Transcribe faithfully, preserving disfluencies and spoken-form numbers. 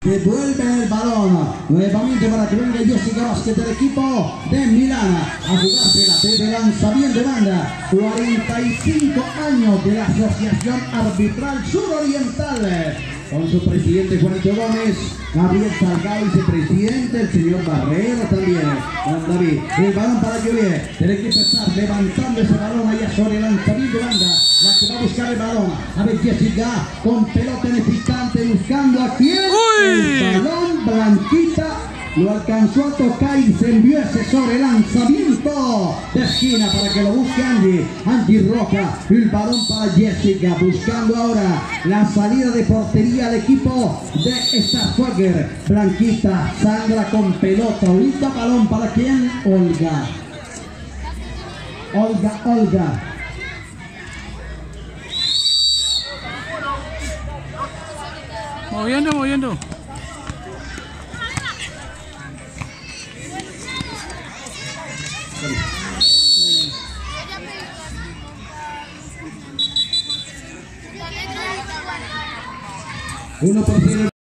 Devuelve el balón nuevamente para que venga Jessica Vázquez del equipo de Milán a jugársela desde lanzamiento de banda. Cuarenta y cinco años de la Asociación Arbitral Suroriental, con su presidente Juanito Gómez, Gabriel Salgado, vicepresidente, el señor Barrero también, Juan David. El balón para Juliet, el equipo está levantando ese balón allá sobre el lanzamiento de banda, la que va a buscar el balón. A ver Jessica con pelota en el picante, buscando a quién. El balón, Blanquita lo alcanzó a tocar y se envió ese sobre lanzamiento de esquina para que lo busque Angie. Angie Roca, el balón para Jessica, buscando ahora la salida de portería al equipo de Starfogger. Blanquita, Sandra con pelota, ahorita balón para quién, Olga. Olga, Olga. Moviendo, moviendo. Uno por cero.